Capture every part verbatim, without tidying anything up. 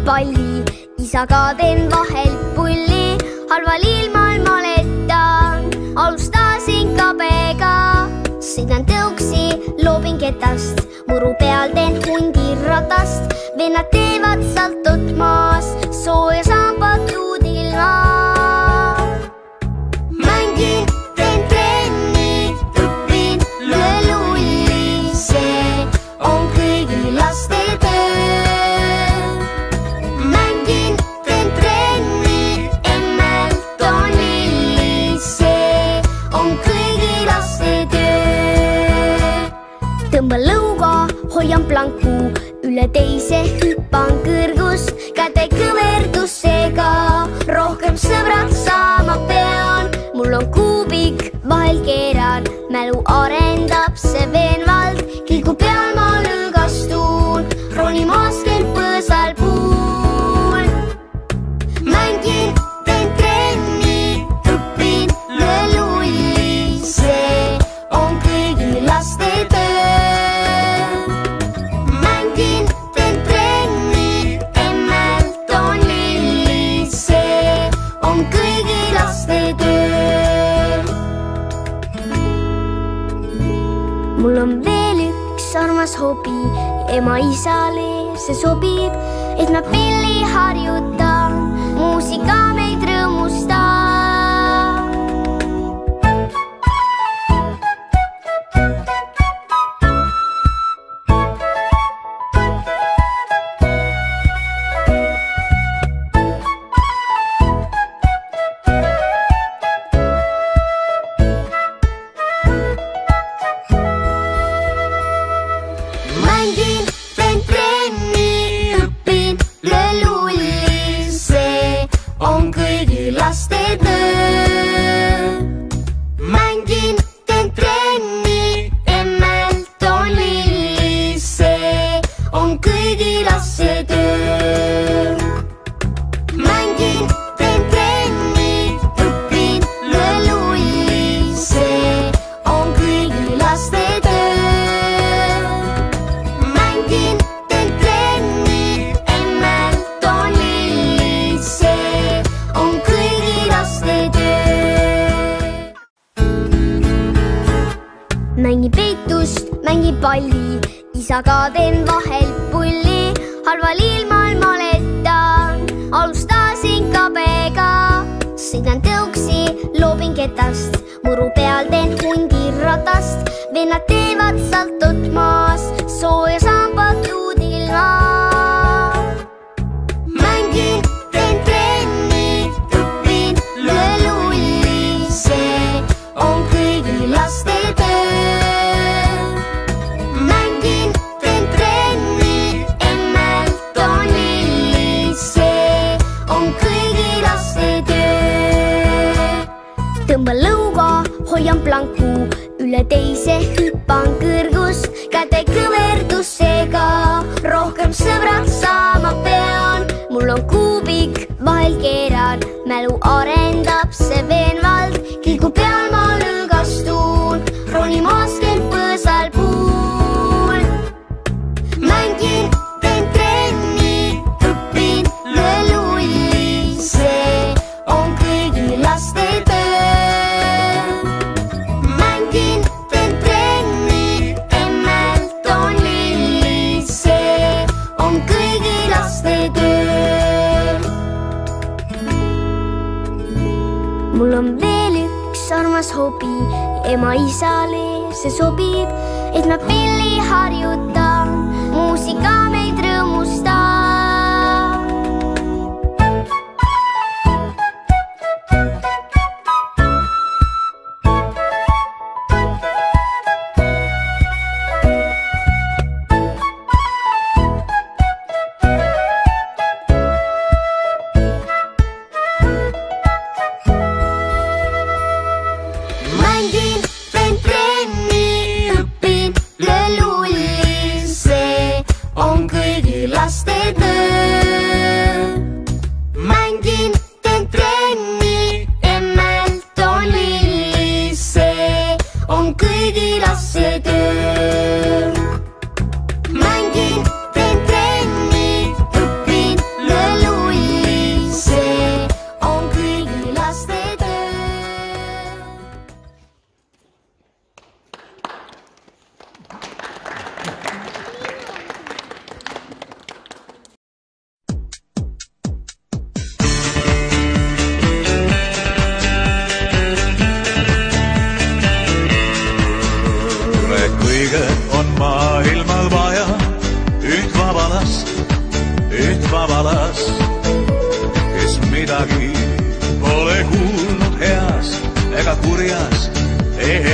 palli, isaga teen vahel pulli, halval ilmal maletan, alustasin kabega, sõidan tõuksi, loobin ketast, muru peal teen hundiratast, vennad teevad saltot maas, sooja sambad tuudil ma. Mängin, teen trenni, õpin, löön lulli, see on kõigi laste töö. Mängin, teen trenni, emmelt on lilli, see on kõigi laste töö. Tõmban lõuga, hoian planku, üle teise hüppan kõrgust, käte kõverdusega, rohkem sõbrad saama pean. Mul on kuubik, vahel keeran, mälu arendab see veenvalt, kilgu peal ma lõõgastun, ronin maaskel põõsal puul. Mängin, teen trenni, õpin, löön lulli, see on kõigi laste töö. Mängin, teen trenni, emmelt on lilli, see on kõigi laste töö. Mul on veel üks armas hobi, ema-isale see sobib, et ma pilli harjutan, muusika meid rõõmustab. Mängin, teen trenni, õpin, löön lulli, see on kõigi laste töö. Mängin, teen trenni, emmelt on lilli, see on kõigi laste töö. Mängin, teen trenni, õpin, löön lulli, see on kõigi laste töö. Mängin, teen trenni, emmelt on lilli, see on kõigi laste töö. Mängin peitust, mängin palli, isaga teen vahel pulli, halval ilmal maletan, alustasin kabega, sõidan tõuksi, loobin ketast, muru peal teen hundiratast, vennad teevad saltot maas, sooja sambad tuudil ma. Mängin, teen trenni, õpin, löön lulli, see on kõigi laste töö. Mängin, teen trenni, emmelt on lilli, see on kõigi laste töö. Tõmban lõuga, hoian planku, üle teise hüppan kõrgust, käte kõverdusega, rohkem sõbrad saama pean. Mul on kuubik, vahel keeran, mälu arendab see veenvalt, kilgu peal ma lõõgastun, ronin maaskel põõsal puul. Mängin, teen trenni, õpin, löön lulli, see on kõigi laste töö. Mängin, teen trenni, emmelt on lilli, see on kõigi laste töö. Mul on veel üks armas hobi, ema-isale see sobib, et ma pilli harjutan, muusika meid rõõmustab. Mängin, teen trenni, õpin, löön lulli, see on kõigi laste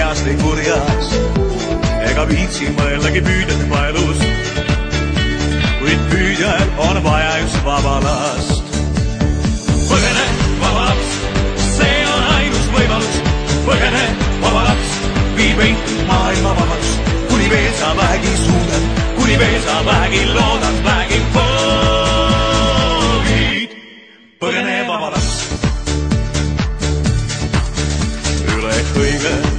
heas või kurjas, ega viitsi mõeldagi püüdjate paelust, kuid püüdjal on vaja üks vaba last. Põgene, vaba laps, see on ainus võimalus. Põgene, vaba laps, vii meid maailma vabaks, kuni veel sa vähegi suudad, kuni veel sa vähegi loodad, vähegi soovid. Põgene, vaba laps, üle kõige